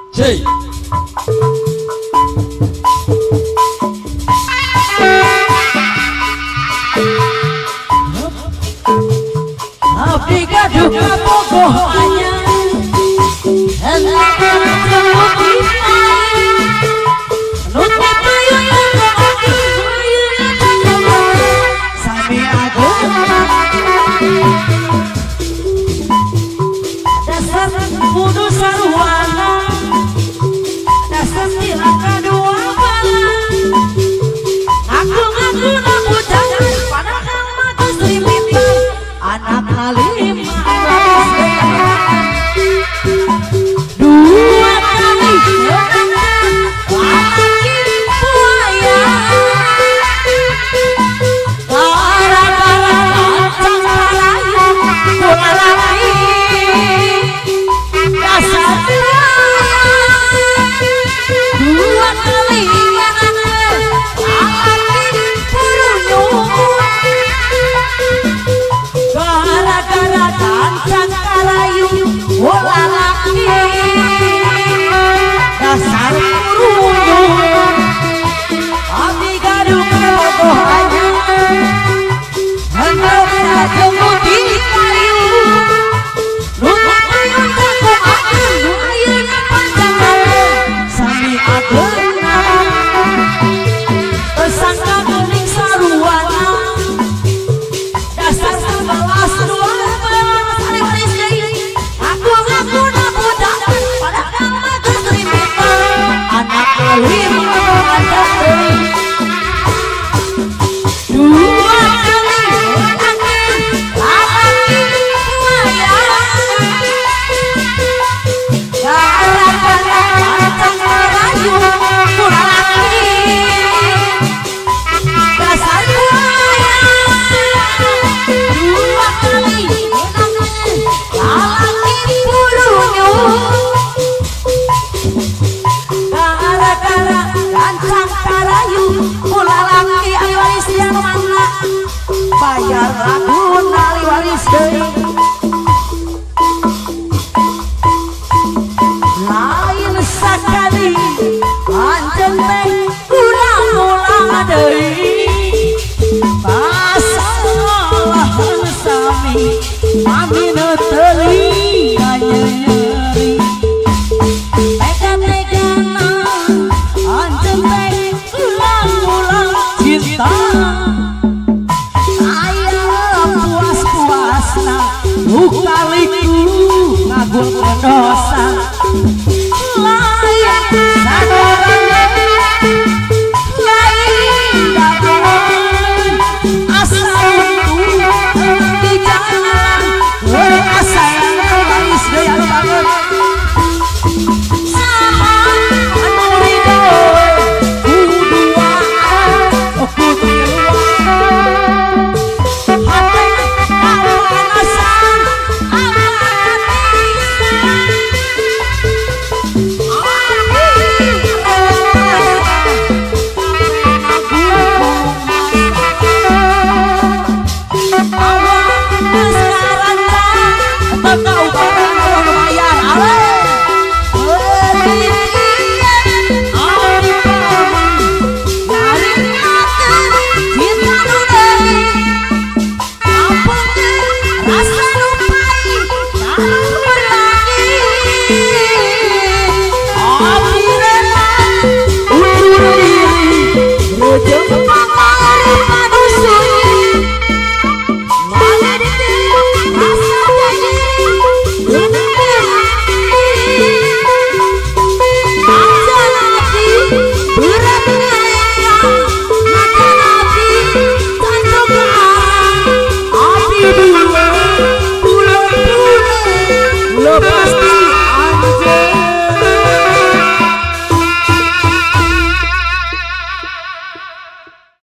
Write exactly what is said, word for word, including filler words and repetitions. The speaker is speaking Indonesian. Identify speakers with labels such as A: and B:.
A: J.
B: Abdi gaduh kabogohannya hendak menutupi nutup payung sami agung dasar kudu sarwana dasar silaka dua bala aku-aku naku jangan padahal mata seribitan anak lima dua kali menangan lagi buaya gara-gara lancang kalayu bola lagi dasar dua kali menangan lagi buruyung gara-gara dancang kalayu bola lagi dasar buruyung abdi gaduh kabogohannya hendak jemput di kayu nutup payung jago akan ayeuna panjang sami ageuna tersangka geuning saruana dasar sebelas dua belas hari waris deui aku-aku na budak padahal mah geus rimpitan anak lima ada deui dua kali menangan lalaki buaya gara-gara dancang kalayu bola lagi dasar buaya dua kali menangan lalaki buruyung gara-gara dancang kalayu bola lagi ari waris yang mana bayar lagu nali waris deui lain sakali anjeun teh ulang-ulang deui masalah sami amina teuing nyeri tega-tegana anjeun teh ulang-ulang cinta aya puas-puasna ukaliku ngagung dosa